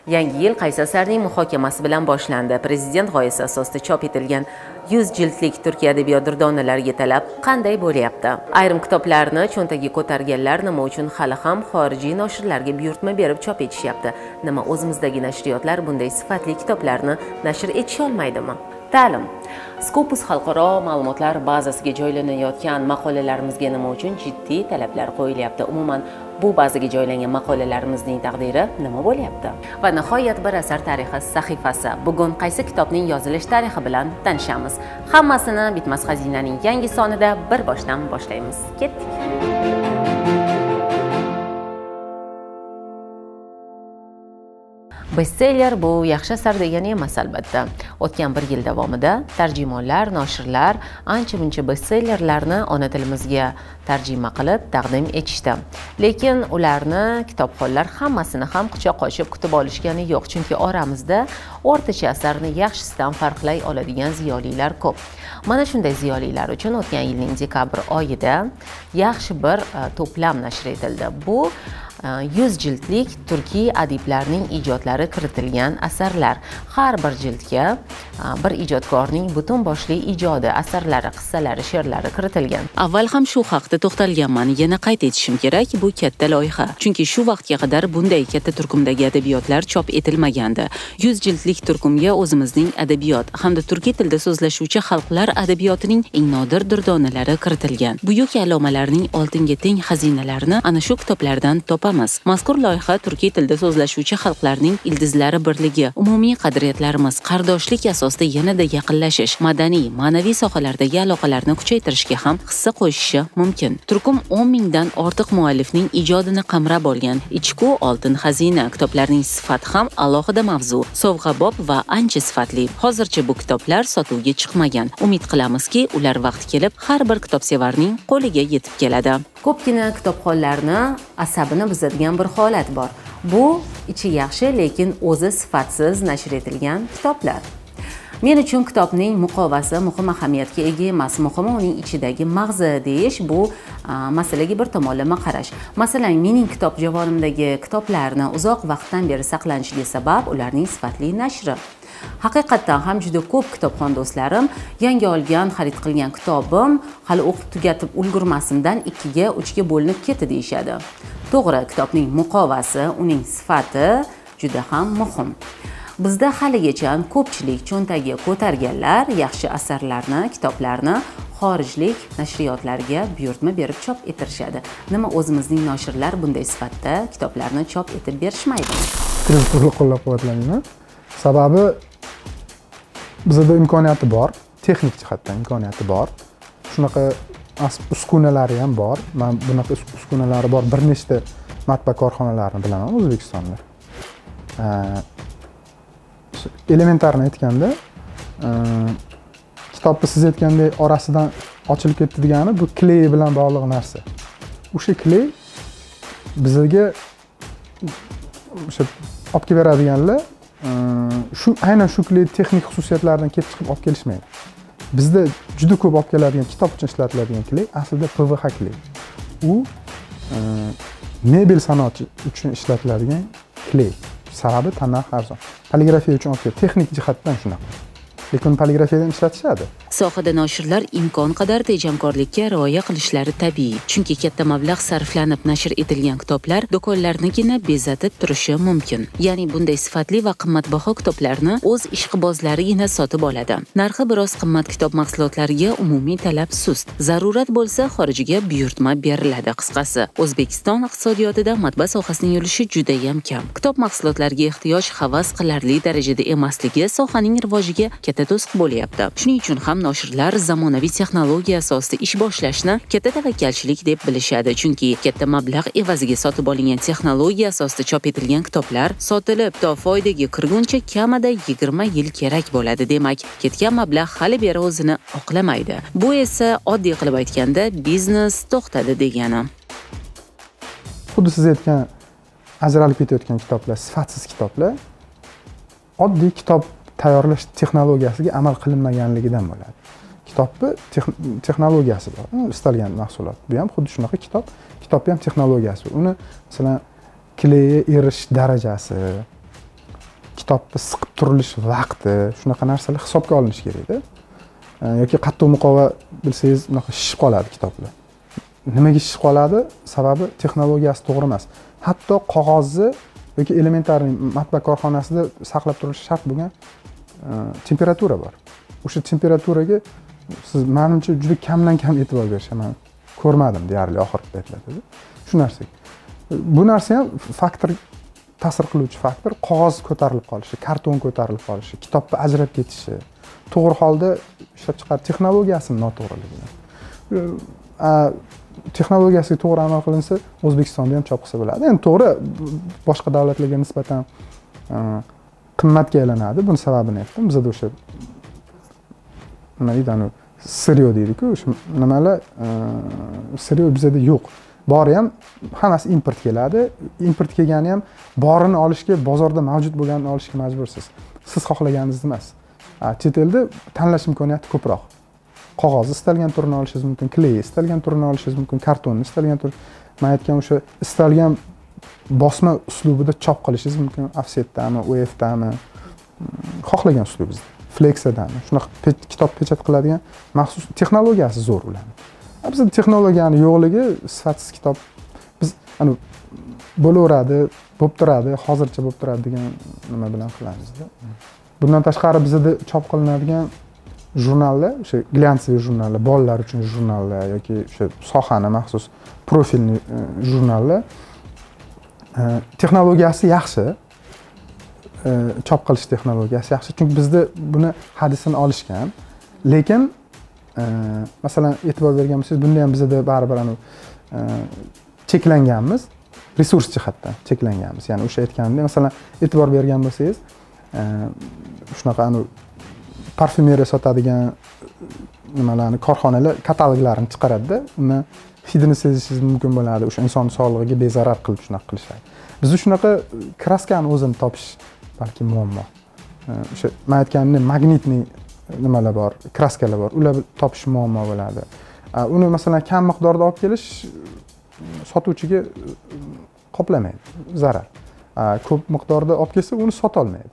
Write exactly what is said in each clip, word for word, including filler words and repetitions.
Yangi yil qaysi asarning muhokamasi bilan boshlandi? Prezident g'oyasi asosida chop etilgan yuz jildlik Turkiya adabiyot durdonalariga talab qanday bo'lyapti? Ayrim kitoblarni cho'ntagiga ko'targanlar nima uchun hali ham xorijiy noshirlarga buyurtma berib chop etishyapti? Nima o'zimizdagi nashriyotlar bunday sifatli kitoblarni nashr etisha olmaydimi? Ta'lim. Scopus xalqaro ma'lumotlar bazasiga joylanayotgan maqolalarimizga nima uchun jiddiy talablar qo'yilyapti? Umuman bu bazaga joylangan maqolalarimizning taqdiri nima bo'lyapti? Va nihoyat bir asar tarixi sahifasi. Bugun qaysi kitobning yozilish tarixi bilan tanishamiz? Hammasini Bitmas xazinaning yangi sonida bir boshdan boshlaymiz. Ketdik. Bestseller bu yaxshi asar degani emas albatta. O'tgan bir yil davomida tarjimonlar, noshirlar ancha-muncha bestsellerlarni ona tilimizga tarjima qilib taqdim etishdi. Lekin ularni kitobxonlar hammasini ham quchoq ochib kutib olishgani yo'q, chunki oramizda o'rtacha asarni yaxshisidan farqlay oladigan ziyolilar ko'p. Mana shunday ziyolilar uchun o'tgan yilning dekabr oyida yaxshi bir to'plam nashr etildi. Bu yuz jildlik turkiy adiblarning ijodlari kiritilgan asarlar. Har bir jildga bir ijodkorning butun boshli ijodi, asarlari, qissalari, she'rlari kiritilgan. Avval ham shu haqda to'xtalganman, yana qayd etishim kerak, bu katta loyiha. Chunki shu vaqtga qadar bunday katta turkumdagi adabiyotlar chop etilmagandi. yuz jildlik turkumga o'zimizning adabiyot hamda turkiy tilda so'zlashuvchi xalqlar adabiyotining eng nodir durdonalari kiritilgan. Buyuk allomalarning oltinga teng xazinalarini ana shu kitoblardan topamiz. Mazkur loyiha turkiy tilda so'zlashuvchi xalqlarning ildizlari birligi, umumiy qadriyatlarimiz, qardoshlik asosida yanada yaqinlashish, madaniy, ma'naviy sohalardagi aloqalarni kuchaytirishga ham hissa qo'shishi mumkin. Turkum o'n mingdan ortiq muallifning ijodini qamrab olgan ichku oltin xazina kitoblarning sifati ham alohida mavzu, sovg'abob va ancha sifatli. Hozircha bu kitoblar sotuvga chiqmagan. Umid qilamizki, ular vaqti kelib har bir kitobsevarning qo'liga yetib keladi. Ko'pgina kitobxonlarni asabini buzadigan bir holat bor. Bu ichi yaxshi, lekin o'zi sifatsiz nashr etilgan kitoblar. Men uchun kitobning muqovasi muhim ahamiyatga ega emas, muhimi uning ichidagi mag'zi deyish. Bu a, masalaga bir tomonlama qarash. Masalan, mening kitob javonimdagi kitoblarni uzoq vaqtdan beri saqlanishiga sabab ularning sifatli nashri. Haqiqatdan ham juda ko'p kitobxon do'stlarim yangi olgan, xarid qilgan kitobim hali o'qib tugatib ulgurmasimdan ikkiga, uchga bo'linib ketdi deyishadi. To'g'ri, kitobning muqovasi, uning sifati juda ham muhim. Bizda haligacha ko'pchilik cho'ntagiga ko'targanlar yaxshi asarlarni, kitoblarni xorijlik nashriyotlarga buyurtma berib chop etirishadi. Nima o'zimizning noshirlar bunday sifatda kitoblarni chop etib berishmaydi? Fikringizni qo'llab-quvvatlayman. Sababi bizda imkoniyati bor, texnik jihatdan imkoniyati bor. Shunaqa uskunalari ham bor. Men bunaqa uskunalari bor bir nechta matbaa korxonalarini bilaman O'zbekistonda. Elementarni aytganda, kitobni siz aytgandek orasidan ochilib ketdi degani bu kley bilan bog'liq narsa. O'sha kley bizga o'sha olib kelib beradiganlar shu aynan shu kley texnik xususiyatlardan kelib chiqib olib kelishmaydi. Bizda juda ko'p olib keladigan kitob uchun ishlatiladigan kley aslida P V H kley. U mebel sanoati uchun ishlatiladigan kley. Sababi tanlov arzon. Poligrafiya uchun olib texnik jihatdan shunaqa. Lekin poligrafiyadan ishlatishadi. Sohada noshirlar imkon qadar tejamkorlikka rioya qilishlari tabiiy. Chunki katta mablag' sarflanib nashr etilgan kitoblar do'konlarnigina bezatib turishi mumkin. Ya'ni bunday sifatli va qimmatbaho kitoblarni o'z ishqibozlarigina sotib oladi. Narxi biroz qimmat kitob mahsulotlariga umumiy talab sust. Zarurat bo'lsa xorijga buyurtma beriladi. Qisqasi, O'zbekiston iqtisodiyotida matbaa sohasining yurishi juda ham kam. Kitob mahsulotlariga ehtiyoj havas qilarli darajada emasligi sohaning rivojiga katta to'siq bo'lyapti. Shuning uchun ham noshirlar zamonaviy texnologiya asosida ish boshlashni katta tavakkalchilik deb bilishadi. Chunki katta mablag' evaziga sotib olingan texnologiya asosida chop etilgan kitoblar sotilib, to foydaga kirguncha kamida yigirma yil kerak bo'ladi. Demak, ketgan mablag' hali beri o'zini oqlamaydi. Bu esa oddiy qilib aytganda biznes to'xtadi degani. Xuddi siz aytgan ajralib ketayotgan kitoblar, sifatsiz kitoblar oddiy kitob tayyorlash texnologiyasiga amal qilinmaganligidan bo'ladi. Kitobni texnologiyasi bor. Istalgan mahsulot. Bu ham xuddi shunaqa kitob, kitobda ham texnologiyasi bor. Uni masalan kleyga erish darajasi, kitobni siqib turilish vaqti, shunaqa narsalar hisobga olinishi kerak-da. Yoki qattiq muqova bilsangiz, unaqa shishib qoladi kitoblar. Nimaga shishib qoladi? Sababi texnologiyasi to'g'ri emas. Hatto qog'ozni yoki elementarniy matbaa korxonasida saqlab turilishi shart bo'lgan temperatura bor. O'sha temperaturaga siz menimcha juda kamdan kam e'tibor berishaman. Ko'rmadim deyarli oxirgi paytlarda. Shu narsa. Bu narsa ham faktor, ta'sir qiluvchi faktor qog'oz ko'tarilib qolishi, karton ko'tarilib qolishi, kitobni ajrab ketishi, to'g'ri holda ishlab chiqarish texnologiyasi noto'g'riligi. Texnologiyasiga to'g'ri amal qilinsa, O'zbekistonda ham chop qilsa bo'ladi. Endi to'g'ri, boshqa davlatlarga nisbatan qimmatga aylanadi. Buning sababini aytdim. Bizda o'sha nima deydi, siryo deydi-ku, o'sha nimalar siryo bizda yo'q. Bori ham hammasi import keladi. Import kelgani ham borini olishga, bozorda mavjud bo'lganini olishga majbursiz. Siz xohlaganingiz emas. Chet elda tanlash imkoniyati ko'proq. Qog'oz istalgan turini olishingiz mumkin, kley istalgan turini olishingiz mumkin, kartonni istalgan tur. Men aytgan o'sha istalgan bosma uslubida chop qilishingiz mumkin, offsetdami, O F dami, xohlagan uslubingizda, flexadami. Shunaqa kitob pechat qiladigan maxsus texnologiyasi zo'r ularning. Bizda texnologiyani yo'qligi, sifatsiz kitob biz ana bo'laveradi, bo'lib turadi, hozircha bo'lib turadi degan nima bilan qilamiz-da. Bundan tashqari bizda chop qilinadigan jurnallar, o'sha glyansiy jurnallar, bolalar uchun jurnallar yoki o'sha sohani maxsus profilni jurnallar texnologiyasi yaxshi. Chop qilish texnologiyasi yaxshi, chunki bizda buni hadisini olishgan. Lekin masalan e'tibor bergan bo'lsangiz, bunda ham bizda baribir ana cheklanganmiz, resurs jihatdan cheklanganmiz. Ya'ni o'sha aytganimdek, masalan e'tibor bergan bo'lsangiz, shunaqa ana parfumeriya sotadigan nimalarni korxonalar kataloglarini chiqaradi-da, uni hidini sezishingiz mumkin bo'ladi. O'sha inson sog'lig'iga bezarar qilib shunaqa qilishadi. Bizda shunaqa kraskani o'zini topish balki muammo. O'sha men aytganimdek magnitniy nimalar bor, kraskalar bor. Ular topish muammo bo'ladi. Uni masalan kam miqdorda olib kelish sotuvchiga qoplamaydi, zarar. Ko'p miqdorda olib kelsa, uni sota olmaydi.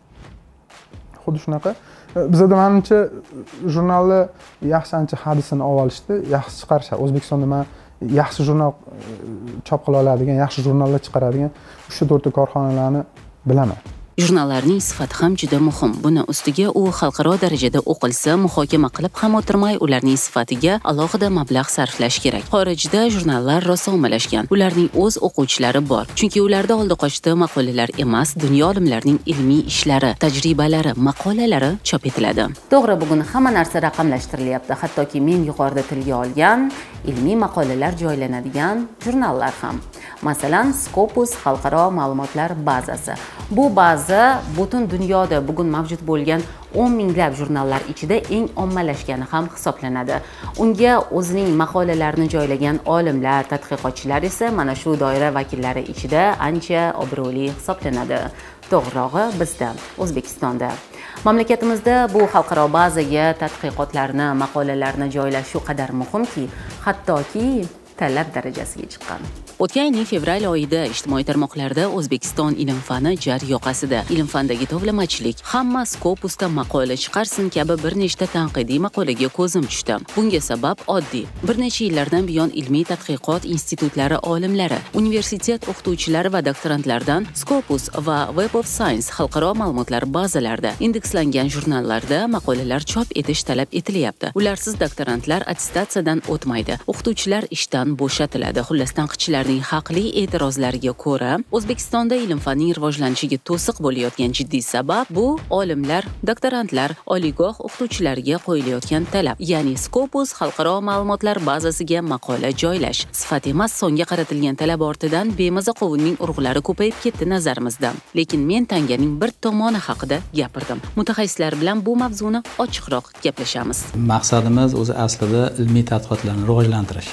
Xuddi shunaqa bizda menimcha jurnalni yaxshi ancha hadisini olib olishdi, yaxshi chiqarishadi. O'zbekistonda men yaxshi jurnal chop qila oladigan, yaxshi jurnallar chiqaradigan uch to'rt ta korxonalarni bilaman. Jurnallarning sifati ham juda muhim. Buni ustiga u xalqaro darajada o'qilsa, muhokama qilib ham o'tirmay, ularning sifatiga alohida mablag' sarflash kerak. Xorijda jurnallar rosa ommalashgan. Ularning o'z o'quvchilari bor. Chunki ularda oldi qochdi maqolalar emas, dunyo olimlarining ilmiy ishlari, tajribalari, maqolalari chop etiladi. To'g'ri, bugun hamma narsa raqamlashtirilyapti. Hattoki men yuqorida tilga olgan ilmiy maqolalar joylanadigan jurnallar ham. Masalan, Scopus xalqaro ma'lumotlar bazasi. Bu baza butun dunyoda bugun mavjud bo'lgan o'n minglab jurnallar ichida eng ommalashgani ham hisoblanadi. Unga o'zining maqolalarini joylagan olimlar, tadqiqotchilar esa mana shu doira vakillari ichida ancha obro'li hisoblanadi. To'g'rirog'i bizda, O'zbekistonda. Mamlakatimizda bu xalqaro bazaga tadqiqotlarni, maqolalarni joylash shu qadar muhimki, hattoki talab darajasiga chiqqan. O'tgan yilning fevral oyida ijtimoiy tarmoqlarda O'zbekiston ilm-fani jar yoqasida, ilm-fandagi tovlamachilik, hamma Scopusda maqola chiqarsin kabi bir nechta tanqidiy maqolaga ko'zim tushdi. Bunga sabab oddiy. Bir necha yillardan buyon ilmiy tadqiqot institutlari olimlari, universitet o'qituvchilari va doktorantlardan Scopus va Web of Science xalqaro ma'lumotlar bazalarida indekslangan jurnallarda maqolalar chop etish talab etilyapti. Ularsiz doktorantlar attestatsiyadan o'tmaydi. O'qituvchilar ishdan bo'shatiladi. Xullas, tanqidchilar haqli e'tirozlariga ko'ra, O'zbekistonda ilm-fanning rivojlanishiga to'siq bo'layotgan jiddiy sabab bu olimlar, doktorantlar, oliygoh o'qituvchilariga qo'yilayotgan talab, ya'ni Scopus xalqaro ma'lumotlar bazasiga maqola joylash. Sifat emas, songa qaratilgan talab ortidan bemaza qovunning urug'lari ko'payib ketdi nazarimizda. Lekin men tanganing bir tomoni haqida gapirdim. Mutaxassislar bilan bu mavzuni ochiqroq gaplashamiz. Maqsadimiz o'zi aslida ilmiy tadqiqotlarni rivojlantirish.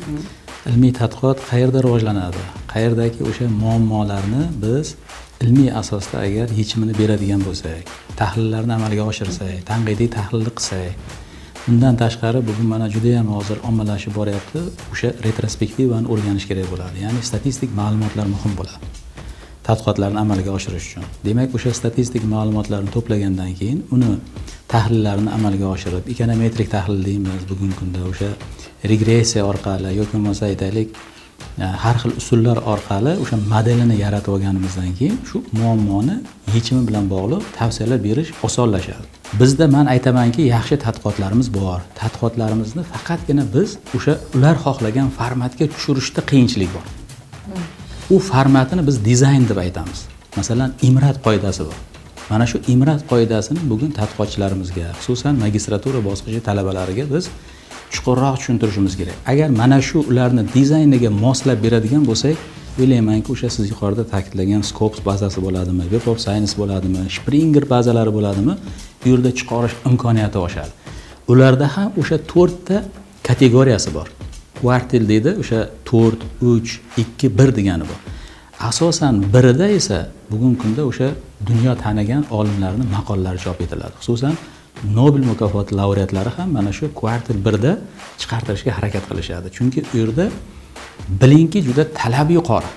Ilmiy tadqiqot qayerda rivojlanadi? Qayerdagi o'sha muammolarni biz ilmiy asosda agar yechimini beradigan bo'lsak, tahlillarni amalga oshirsak, tanqidiy tahlilni qilsak, bundan tashqari bugun mana juda ham hozir ommalashib boryapti, o'sha retrospektivani o'rganish kerak bo'ladi. Ya'ni statistik ma'lumotlar muhim bo'ladi. tadqiqotlarni amalga oshirish uchun. Demak, o'sha statistik ma'lumotlarni to'plagandan keyin uni tahlillarini amalga oshirib, ekonometrik tahlil deymiz bugungi kunda, o'sha regressiya orqali yoki bo'lmasa aytaylik, har xil usullar orqali o'sha modelini yaratib olganimizdan keyin shu muammoni yechimi bilan bog'liq tavsiyalar berish osonlashadi. Bizda men aytamanki, yaxshi tadqiqotlarimiz bor. Tadqiqotlarimizni faqatgina biz o'sha ular xohlagan formatga tushirishda qiyinchilik bor. U formatini biz dizayn deb aytamiz. Masalan, IMRAT qoidasi bor. Mana shu IMRAT qoidasini bugun tadqiqotchilarimizga, xususan magistratura bosqichi talabalariga biz chuqurroq tushuntirishimiz kerak. Agar mana shu ularni dizayniga moslab beradigan bo'lsak, o'ylaymanki, o'sha siz yuqorida ta'kidlagan Scopus bazasi bo'ladimi, Web of Science bo'ladimi, Springer bazalari bo'ladimi, bu yerda chiqarish imkoniyati oshadi. Ularda ham o'sha to'rtta kategoriyasi bor. Quartil deydi, o'sha to'rt, uch, ikki, bir degani bor. Asosan birida esa bugungi kunda o'sha dunyo tanigan olimlarning maqollari chop etiladi. Xususan Nobel mukofoti laureatlari ham mana shu kvartil birda chiqartirishga harakat qilishadi. Chunki u yerda bilingki juda talab yuqori.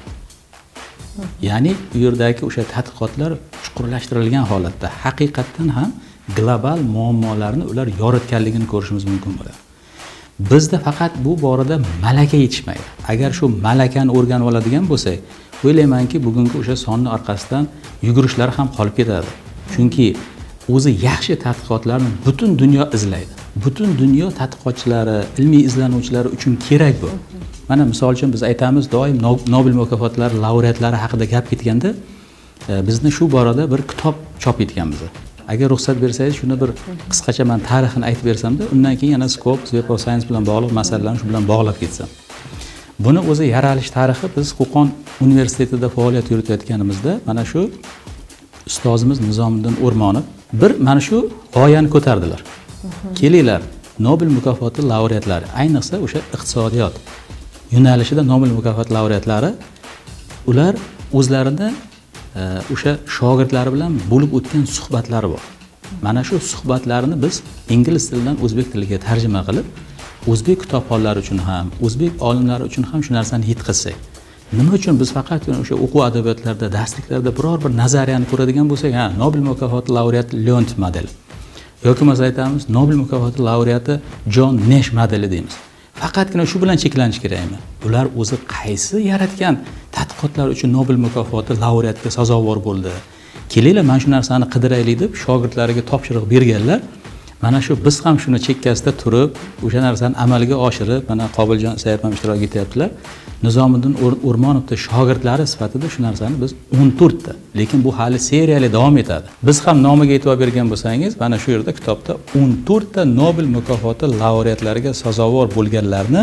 Ya'ni u yerdagi o'sha tadqiqotlar chuqurlashtirilgan holatda haqiqatan ham global muammolarni ular yoritganligini ko'rishimiz mumkin bo'ladi. Bizda faqat bu borada malaka yetishmaydi. Agar shu malakani o'rganib oladigan bo'lsak, o'ylaymanki, bugungi o'sha sonni orqasidan yugurishlar ham qolib ketadi. Chunki o'zi yaxshi tadqiqotlarni butun dunyo izlaydi. Butun dunyo tadqiqotchilari, ilmiy izlanuvchilari uchun kerak bu. Mana misol uchun biz aytamiz, doim Nobel mukofotlari laureatlari haqida gap ketganda, bizni shu borada bir kitob chop etganmiz. Agar ruxsat bersangiz, shuni bir qisqacha men tarixini aytib bersam-da, undan keyin yana Scopus, Web of Science bilan bog'liq masalalarni shu bilan bog'lab ketsam. Buni o'zi yaralish tarixi biz Qo'qon universitetida faoliyat yuritayotganimizda mana shu ustozimiz Nizomiddin O'rmonov bir mana shu g'oyani ko'tardilar. Kelinglar, Nobel mukofoti laureatlari, ayniqsa o'sha iqtisodiyot yo'nalishida Nobel mukofoti laureatlari, ular o'zlarini o'sha shogirdlari bilan bo'lib o'tgan suhbatlari bor. Mana shu suhbatlarni biz ingliz tilidan o'zbek tiliga tarjima qilib, o'zbek kitobxonlari uchun ham, o'zbek olimlari uchun ham shu narsani yetkazsak. Nima uchun biz faqat o'sha o'quv adabiyotlarida, darsliklarda biror bir nazariyani ko'radigan bo'lsak, ha, Nobel mukofoti laureati Leont modeli. Yoki biz aytamiz, Nobel mukofoti laureati John Nash modeli deymiz. Faqatgina shu bilan cheklanish kerakmi? Ular o'zi qaysi yaratgan tadqiqotlar uchun Nobel mukofoti laureatga sazovor bo'ldi? Kelinglar, mana shu narsani qidiraylik deb shogirdlariga topshiriq berganlar. Mana shu biz ham shuni chekkasida turib, o'sha narsani amalga oshirib, mana Qobiljon Sayyid ham ishtirok etyaptilar. Nizomiddin O'rmonovning shogirdlari sifatida shu narsani biz o'n to'rt ta, lekin bu hali seriyali davom etadi. Biz ham nomiga e'tibor bergan bo'lsangiz, mana shu yerda kitobda o'n to'rt ta Nobel mukofoti laureatlariga sazovor bo'lganlarni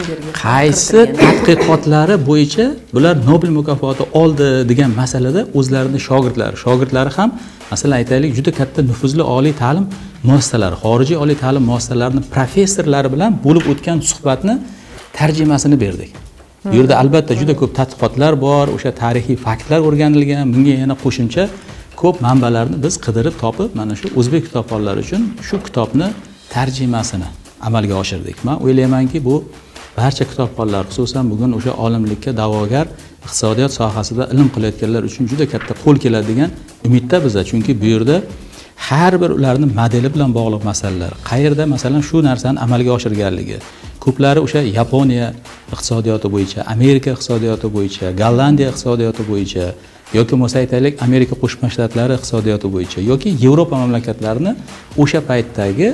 qaysi tadqiqotlari bo'yicha bular Nobel mukofoti oldi degan masalada o'zlarining shogirdlari, shogirdlari ham masalan aytaylik, juda katta nufuzli oliy ta'lim muassasalari, xorijiy oliy ta'lim muassasalarining professorlari bilan bo'lib o'tgan suhbatni tarjimasini berdik. Bu yerda albatta juda ko'p tadqiqotlar bor, o'sha tarixiy faktlar o'rganilgan, bunga yana qo'shimcha ko'p manbalarni biz qidirib topib, mana shu o'zbek kitobxonlari uchun shu kitobni tarjimasini amalga oshirdik. Men o'ylaymanki, bu barcha kitobxonlar, xususan bugun o'sha olimlikka da'vogar, iqtisodiyot sohasida ilm qilayotganlar uchun juda katta qo'l keladigan umidda biza, chunki bu yerda har bir ularning modeli bilan bog'liq masalalar, qayerda masalan shu narsani amalga oshirganligi, ko'plari o'sha Yaponiya iqtisodiyoti bo'yicha, Amerika iqtisodiyoti bo'yicha, Gollandiya iqtisodiyoti bo'yicha yoki bo'lsa aytaylik Amerika Qo'shma Shtatlari iqtisodiyoti bo'yicha yoki Yevropa mamlakatlarini o'sha paytdagi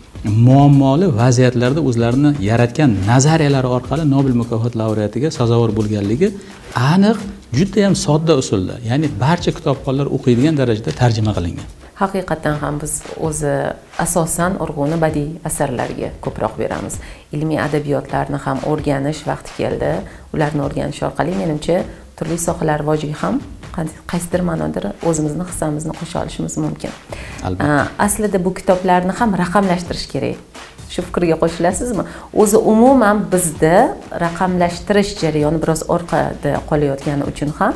muammoli vaziyatlarda o'zlarini yaratgan nazariyalari orqali Nobel mukofoti laureatiga sazovor bo'lganligi aniq, juda ham sodda usulda, ya'ni barcha kitobxonlar o'qiydigan darajada tarjima qilingan. Haqiqatan ham biz o'zi asosan urg'uni badiiy asarlarga ko'proq beramiz. Ilmiy adabiyotlarni ham o'rganish vaqti keldi. Ularni o'rganish orqali menimcha turli sohalar rivojiga ham qaysidir ma'noda o'zimizni hissamizni qo'sha olishimiz mumkin. Albatta. Aslida bu kitoblarni ham raqamlashtirish kerak. Shu fikrga qo'shilasizmi? O'zi umuman bizda raqamlashtirish jarayoni biroz orqada qolayotgani uchun ham,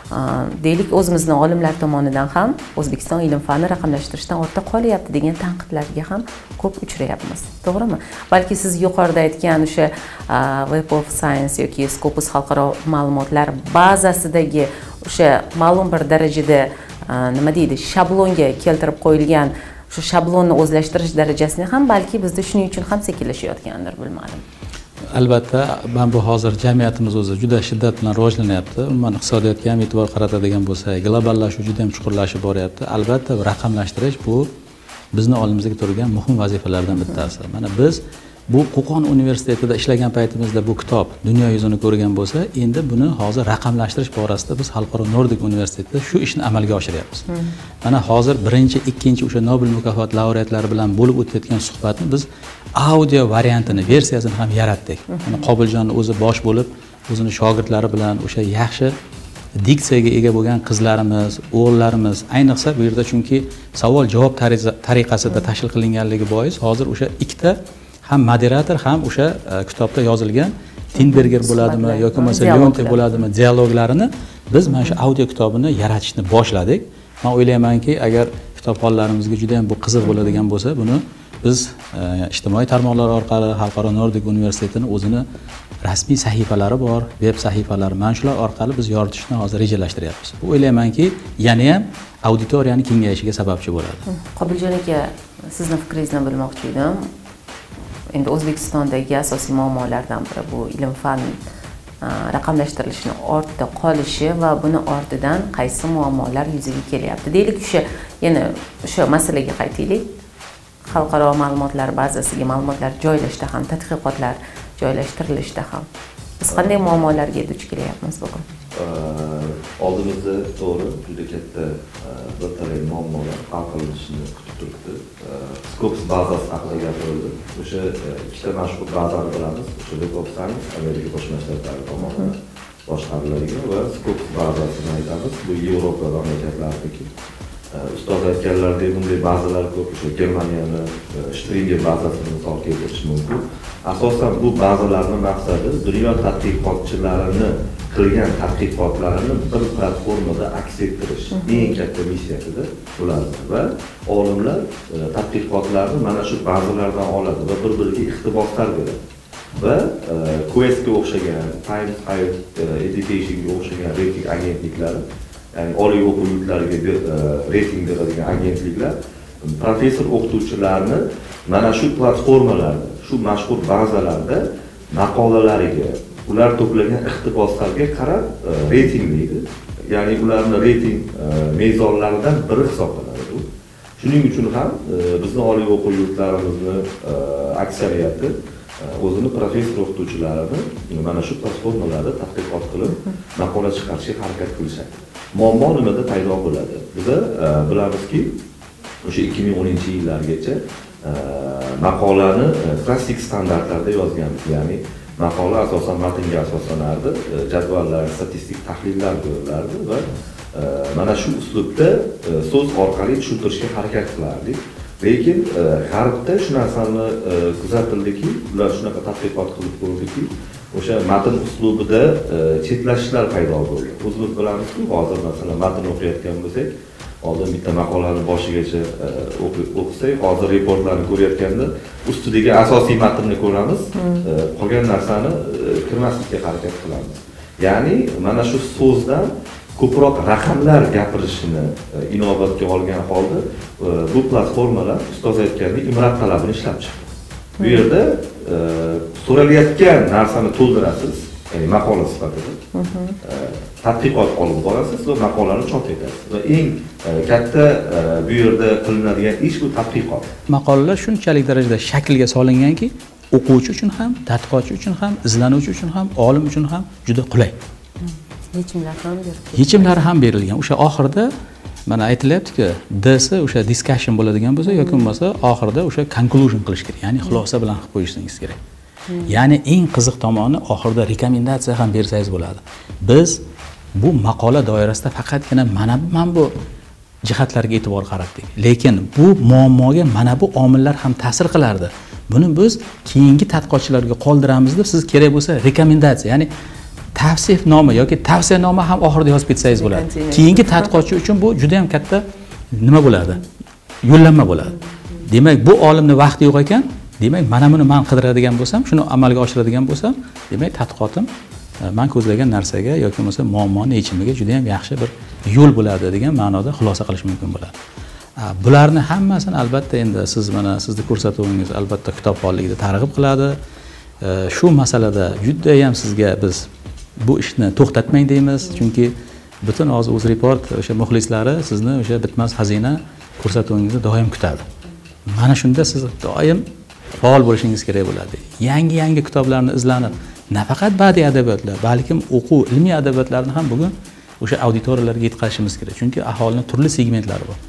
deylik o'zimizning olimlar tomonidan ham O'zbekiston ilm-fanni raqamlashtirishdan ortda qolyapti degan tanqidlarga ham ko'p uchrayapmiz. To'g'rimi? Balki siz yuqorida aytgan o'sha Web of Science yoki Scopus xalqaro ma'lumotlar bazasidagi o'sha ma'lum bir darajada nima deydi, shablonga keltirib qo'yilgan shu shablonni o'zlashtirish darajasini ham balki bizda shuning uchun ham sekinlashayotgandir, bilmadim. Albatta, men bu hozir jamiyatimiz o'zi juda shiddat bilan rivojlanyapti. Umuman iqtisodiyotga ham e'tibor qaratadigan bo'lsak, globallashuv juda ham chuqurlashib boryapti. Albatta, raqamlashtirish bu bizni oldimizga turgan muhim vazifalardan bittasi. Mana biz bu Qo'qon universitetida ishlagan paytimizda bu kitob dunyo yuzini ko'rgan bo'lsa, endi buni hozir raqamlashtirish borasida biz Xalqaro Nordic universitetida shu ishni amalga oshiryapmiz. Mana hozir birinchi, ikkinchi o'sha Nobel mukofot laureatlari bilan bo'lib o'tayotgan suhbatni biz audio variantini, versiyasini ham yaratdik. Mana Qobiljon o'zi bosh bo'lib, o'zini shogirdlari bilan o'sha yaxshi diksiyaga ega bo'lgan qizlarimiz, o'g'illarimiz, ayniqsa bu yerda chunki savol-javob tariqasida tashkil qilinganligi bois hozir o'sha ikkita ham moderator ham o'sha kitobda yozilgan Tinberger bo'ladimi yoki bo'lmasa Leonte bo'ladimi dialoglarini biz mana shu audio kitobini yaratishni boshladik. Men o'ylaymanki, agar kitobxonlarimizga juda ham bu qiziq bo'ladigan bo'lsa, buni biz ijtimoiy tarmoqlar orqali Xalqaro Nordic universitetining o'zini rasmiy sahifalari bor, veb sahifalari, mana shular orqali biz yoritishni hozir rejalashtiryapmiz. Bu o'ylaymanki, yana ham auditoriyaning kengayishiga sababchi bo'ladi. Qobiljon aka, sizning fikringizni bilmoqchi edim. Endi O'zbekistondagi asosiy muammolardan biri bu ilm-fan raqamlashtirilishini ortda qolishi va buni ortidan qaysi muammolar yuzaga kelyapti. Deylik, o'sha yana o'sha masalaga qaytaylik. Xalqaro ma'lumotlar bazasiga ma'lumotlar joylashda ham, tadqiqotlar joylashtirilishda ham biz qanday muammolarga duch kelyapmiz bugun? Oldimizda to'g'ri juda katta bir talay muammolar hal qilinishini kutib turibdi. Scopus bazasi haqida gapirildi. O'sha ikkita mashhur bazani bilamiz. O'sha Web of Science Amerika Qo'shma Shtatlari tomonidan boshqariladigan va Scopus bazasini aytamiz. Bu Yevropa mamlakatlaridagi ustoz aytganlaridek bunday bazalar ko'p. O'sha Germaniyani Stringer bazasini misol keltirish mumkin. Asosan bu bazalarning maqsadi dunyo tadqiqotchilarini qilgan tadqiqotlarini bir platformada aks ettirish eng katta missiyasida ulardir va olimlar tadqiqotlarni mana shu bazalardan oladi va bir-biriga iqtiboslar beradi. Va Questga o'xshagan, Times Higher Educationga o'xshagan reyting agentliklari, ya'ni oliy o'quv yurtlariga reyting beradigan agentliklar professor o'qituvchilarni mana shu platformalarda, shu mashhur bazalarda maqolalariga, ular to'plagan iqtiboslarga qarab reytinglaydi. Ya'ni ularning reyting mezonlaridan biri hisoblanadi bu. Shuning uchun ham bizning oliy o'quv yurtlarimizni aksariyati o'zini professor o'qituvchilarini mana shu platformalarda tadqiqot qilib maqola chiqarishga harakat qilishadi. Muammo nimada paydo bo'ladi? Biz bilamizki, o'sha ikki ming o'ninchi yillargacha maqolani klassik standartlarda yozganmiz. Ya'ni maqola asosan matnga asoslanardi, jadvallar, statistik tahlillar beriladi va mana shu uslubda so'z orqali tushuntirishga harakat qilardik. Lekin g'arbda shu narsani kuzatildiki, ular shunaqa tadqiqot qilib ko'rdiki, o'sha matn uslubida chetlashishlar paydo bo'ldi. O'zimiz bilamizki, hozir masalan matn o'qiyotgan bo'lsak, oldin bitta maqolani boshigacha o'qisak, hozir reportlarni ko'rayotganda ustidagi asosiy matnni ko'ramiz, qolgan narsani kirmaslikka harakat qilamiz. Ya'ni mana shu so'zdan ko'proq raqamlar gapirishini inobatga olgan holda bu platformalar ustoz aytgandek imrat talabini ishlab chiqdi. Bu yerda so'ralayotgan narsani to'ldirasiz, ya'ni maqola sifatida tadqiqot olib borasiz va maqolani chop etasiz. Va eng katta bu yerda qilinadigan ish bu tadqiqot. Maqolalar shunchalik darajada shaklga solinganki, o'quvchi uchun ham, tadqiqotchi uchun ham, izlanuvchi uchun ham, olim uchun ham juda qulay. Yechimlar ham berilgan. Yechimlari ham berilgan. O'sha oxirida mana aytilyapti-ku, D'si o'sha discussion bo'ladigan bo'lsa yoki bo'lmasa oxirida o'sha conclusion qilish kerak, ya'ni xulosa bilan qilib qo'yishingiz kerak. Ya'ni eng qiziq tomoni oxirida rekomendatsiya ham bersangiz bo'ladi. Biz bu maqola doirasida faqatgina mana bu mana bu jihatlarga e'tibor qaratdik. Lekin bu muammoga mana bu omillar ham ta'sir qilardi. Buni biz keyingi tadqiqotchilarga qoldiramiz deb siz kerak bo'lsa rekomendatsiya, ya'ni tavsifnoma yoki tavsiyanoma ham oxirida yozib ketsangiz bo'ladi. Keyingi tadqiqotchi uchun bu juda ham katta nima bo'ladi? Yo'llanma bo'ladi. Demak, bu olimning vaqti yo'q ekan, demak, mana buni men qidiradigan bo'lsam, shuni amalga oshiradigan bo'lsam, demak, tadqiqotim men ko'zlagan narsaga yoki bo'lmasa muammoning yechimiga juda ham yaxshi bir yo'l bo'ladi degan ma'noda xulosa qilish mumkin bo'ladi. Bularni hammasini albatta endi siz mana sizni ko'rsatuvingiz albatta kitobxonlikda targ'ib qiladi. Shu masalada juda ham sizga biz bu ishni to'xtatmang deymiz, chunki butun hozir UzReport o'sha muxlislari sizni o'sha bitmas xazina ko'rsatuvingizni doim kutadi. Mana shunda siz doim faol bo'lishingiz kerak bo'ladi. Yangi-yangi kitoblarni izlanib, nafaqat badiiy adabiyotlar, balkim o'quv, ilmiy adabiyotlarni ham bugun o'sha auditoriyalarga yetkazishimiz kerak. Chunki aholining turli segmentlari bor.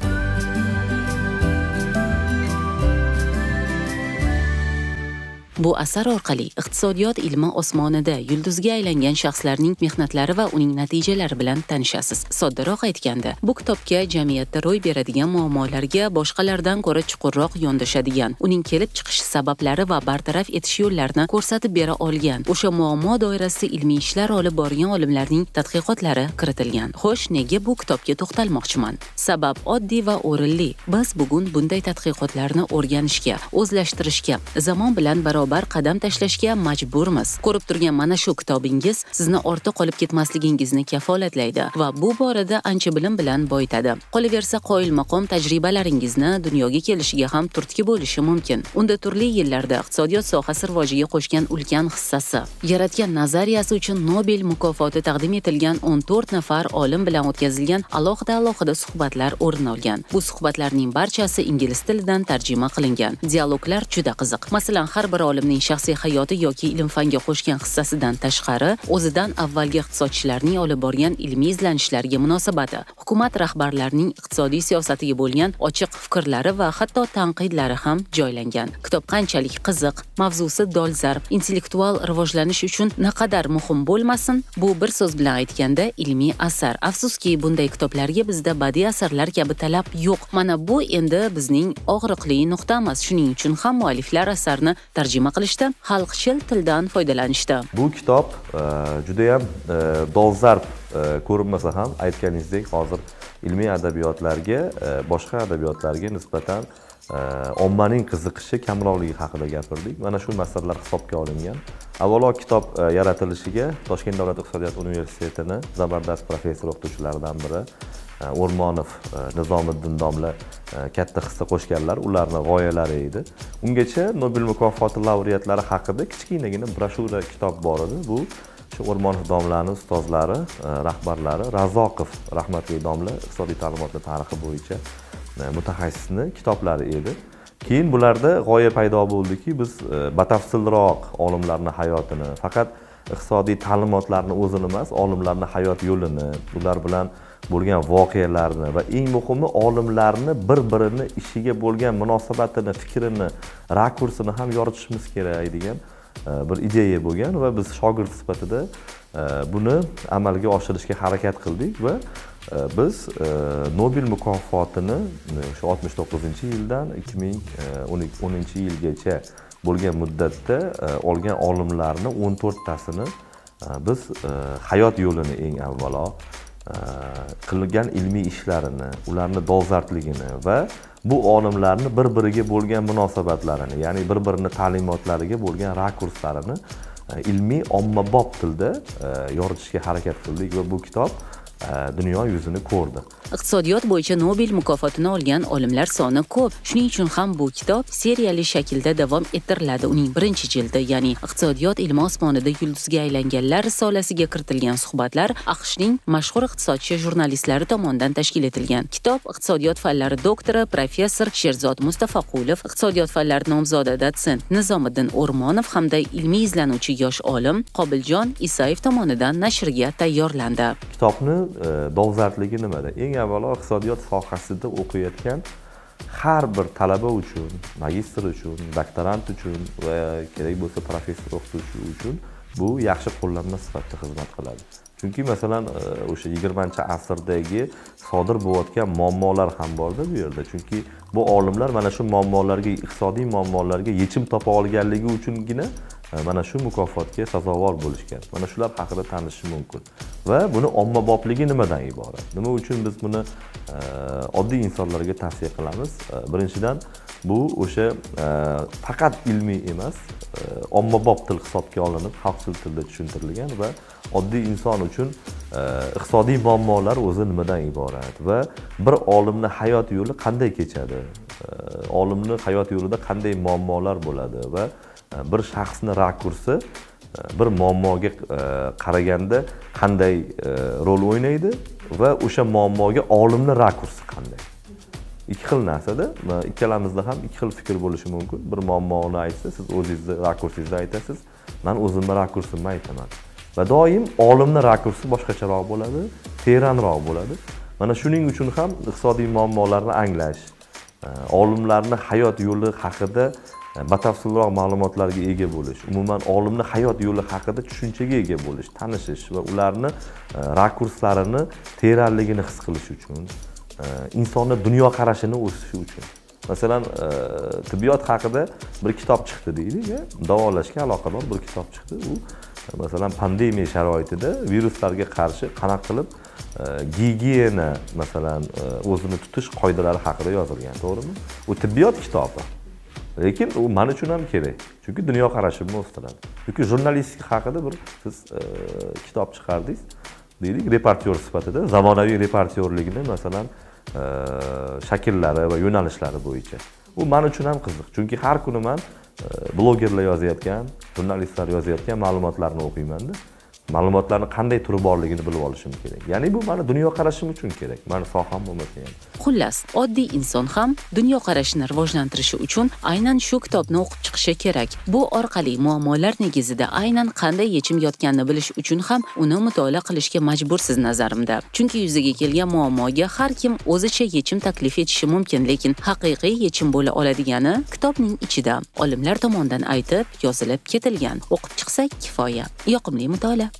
Bu asar orqali iqtisodiyot ilmi osmonida yulduzga aylangan shaxslarning mehnatlari va uning natijalari bilan tanishasiz. Soddaroq aytganda, bu kitobga jamiyatda ro'y beradigan muammolarga boshqalardan ko'ra chuqurroq yondashadigan, uning kelib chiqish sabablari va bartaraf etish yo'llarini ko'rsatib bera olgan, o'sha muammo doirasida ilmiy ishlar olib borgan olimlarning tadqiqotlari kiritilgan. Xo'sh, nega bu kitobga to'xtalmoqchiman? Sabab oddiy va o'rinli. Biz bugun bunday tadqiqotlarni o'rganishga, o'zlashtirishga, zamon bilan barobar qadam tashlashga majburmiz. Ko'rib turgan mana shu kitobingiz sizni ortda qolib ketmasligingizni kafolatlaydi va bu borada ancha bilim bilan boyitadi. Qolaversa, qoyilmaqom tajribalaringizni dunyoga kelishiga ham turtki bo'lishi mumkin. Unda turli yillarda iqtisodiyot sohasi rivojiga qo'shgan ulkan hissasi, yaratgan nazariyasi uchun Nobel mukofoti taqdim etilgan o'n to'rt nafar olim bilan o'tkazilgan alohida-alohida suhbatlar o'rin olgan. Bu suhbatlarning barchasi ingliz tilidan tarjima qilingan. Dialoglar juda qiziq. Masalan, har bir olimning shaxsiy hayoti yoki ilm-fanga qo'shgan hissasidan tashqari, o'zidan avvalgi iqtisodchilarning olib borgan ilmiy izlanishlariga munosabati, hukumat rahbarlarining iqtisodiy siyosatiga bo'lgan ochiq fikrlari va hatto tanqidlari ham joylangan. Kitob qanchalik qiziq, mavzusi dolzarb, intellektual rivojlanish uchun naqadar muhim bo'lmasin, bu bir so'z bilan aytganda ilmiy asar. Afsuski, bunday kitoblarga bizda badiiy asarlar kabi talab yo'q. Mana bu endi bizning og'riqli nuqtamiz. Shuning uchun ham mualliflar asarni tarjima qilishda, xalqchil tildan foydalanishdi. Bu kitob juda ham dolzarb ko'rinmasa ham, aytganingizdek, hozir ilmiy adabiyotlarga, boshqa adabiyotlarga nisbatan ommaning qiziqishi kamroqligi haqida gapirdik. Mana shu masalalar hisobga olingan. Avvalo, kitob yaratilishiga Toshkent davlat iqtisodiyot universitetini zabardast professor o'qituvchilaridan biri O'rmonov Nizomiddin domla katta hissa qo'shganlar, ularning g'oyalari edi. Ungacha Nobel mukofoti laureatlari haqida kichkinagina broshura kitob bor edi. Bu shu O'rmonov domlaning ustozlari, rahbarlari Razoqov rahmatli domla iqtisodiy ta'limotning tarixi bo'yicha mutaxassisni kitoblari edi. Keyin bularda g'oya paydo bo'ldiki, biz batafsilroq olimlarning hayotini, faqat iqtisodiy ta'limotlarni o'zini emas, olimlarning hayot yo'lini, ular bilan bo'lgan voqealarni va eng muhimi olimlarni bir-birini ishiga bo'lgan munosabatini, fikrini, rakursini ham yoritishimiz kerak degan bir ideya bo'lgan va biz shogird sifatida buni amalga oshirishga harakat qildik va biz Nobel mukofotini shu oltmish to'qqizinchi yildan ikki ming o'ninchi yilgacha bo'lgan muddatda olgan olimlarni o'n to'rttasini biz hayot yo'lini eng avvalo qilgan ilmiy ishlarini, ularni dolzarbligini va bu olimlarni bir-biriga bo'lgan munosabatlarini, ya'ni bir-birini ta'limotlariga bo'lgan rakurslarini ilmiy ommabop tilda yoritishga harakat qildik va bu kitob dunyo yuzini ko'rdi. Iqtisodiyot bo'yicha Nobel mukofotini olgan olimlar soni ko'p. Shuning uchun ham bu kitob seriyali shaklda davom ettiriladi. Uning birinchi jildi, ya'ni Iqtisodiyot ilmi osmonida yulduzga aylanganlar risolasiga kiritilgan suhbatlar AQShning mashhur iqtisodchi jurnalistlari tomonidan tashkil etilgan. Kitob iqtisodiyot fanlari doktori, professor Sherzod Mustafaqulov, iqtisodiyot fanlari nomzodi dotsent Nizomiddin O'rmonov hamda ilmiy izlanuvchi yosh olim Qobiljon Isayev tomonidan nashrga tayyorlandi. Kitobni dolzarbligi nimada? Eng avvalo iqtisodiyot sohasida o'qiyotgan har bir talaba uchun, magistr uchun, doktorant uchun va kerak bo'lsa professor o'qituvchi uchun bu yaxshi qo'llanma sifatida xizmat qiladi. Chunki masalan o'sha yigirmanchi asrdagi sodir bo'layotgan muammolar ham borda bu yerda. Chunki bu olimlar mana shu muammolarga, iqtisodiy muammolarga yechim topa olganligi uchungina mana shu mukofotga sazovor bo'lishgan. Mana shular haqida tanishish mumkin. Va buni ommabopligi nimadan iborat? Nima uchun biz buni oddiy insonlarga tavsiya qilamiz? Birinchidan bu o'sha faqat ilmiy emas, ommabop til hisobga olinib, xalqchil tilda tushuntirilgan va oddiy inson uchun iqtisodiy muammolar o'zi nimadan iborat va bir olimning hayot yo'li qanday kechadi? Olimning hayot yo'lida qanday muammolar bo'ladi va bir shaxsning rakursi bir muammoga qaraganda qanday rol o'ynaydi va o'sha muammoga olimning rakursi qanday? Ikki xil narsada, ikkalamizda ham ikki xil fikr bo'lishi mumkin. Bir muammoni aytsa, siz o'zingizning rakursingizni aytasiz, men o'zimning rakursimni aytaman. Va doim olimning rakursi boshqacharoq bo'ladi, teranroq bo'ladi. Mana shuning uchun ham iqtisodiy muammolarni anglash, olimlarning hayot yo'li haqida batafsilroq ma'lumotlarga ega bo'lish, umuman olimning hayot yo'li haqida tushunchaga ega bo'lish, tanishish va ularni rakurslarini, teranligini his qilish uchun, insonning dunyo qarashini o'sishi uchun. Masalan, tibbiyot haqida bir kitob chiqdi deylik, davolashga aloqador bir kitob chiqdi. U masalan pandemiya sharoitida viruslarga qarshi qanaqa qilib gigiyena, masalan, o'zini tutish qoidalari haqida yozilgan, to'g'rimi? U tibbiyot kitobi. Lekin u men uchun ham kerak. Chunki dunyo qarashimni o'stiradi. Chunki jurnalistika haqida bir siz kitob chiqardingiz, deylik, reportyor sifatida zamonaviy reportyorligini masalan shakllari va yo'nalishlari bo'yicha. U men uchun ham qiziq. Chunki har kuni men blogerlar yozayotgan, jurnalistlar yozayotgan ma'lumotlarni o'qiyman-da. Ma'lumotlarning qanday turi borligini bilib olishim kerak. Ya'ni bu meni dunyo qarashim uchun kerak. Meni soham bo'lmasa ham. Xullas, oddiy inson ham dunyo qarashini rivojlantirishi uchun aynan shu kitobni o'qib chiqishi kerak. Bu orqali muammolar negizida aynan qanday yechim yotganini bilish uchun ham uni mutolaa qilishga majbursiz nazarimda. Chunki yuzaga kelgan muammoga har kim o'zicha yechim taklif etishi mumkin, lekin haqiqiy yechim bo'la oladigani kitobning ichida olimlar tomonidan aytib, yozilib ketilgan. O'qib chiqsak kifoya. Yoqimli mutolaa.